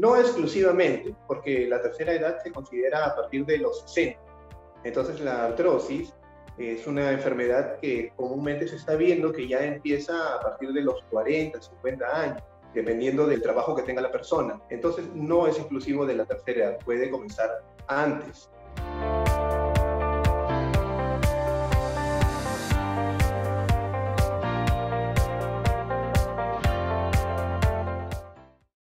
No exclusivamente, porque la tercera edad se considera a partir de los 60. Entonces la artrosis es una enfermedad que comúnmente se está viendo que ya empieza a partir de los 40, 50 años, dependiendo del trabajo que tenga la persona. Entonces no es exclusivo de la tercera edad, puede comenzar antes.